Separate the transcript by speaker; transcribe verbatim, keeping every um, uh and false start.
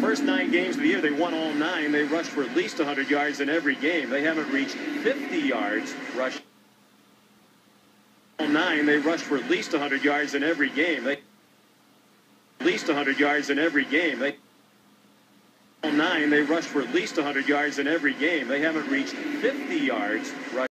Speaker 1: first nine games of the year, they won all nine. They rushed for at least one hundred yards in every game. They haven't reached fifty yards rushing. All nine, they rushed for at least one hundred yards in every game. They at least one hundred yards in every game. They all nine, they rushed for at least one hundred yards in every game. They haven't reached fifty yards rushing.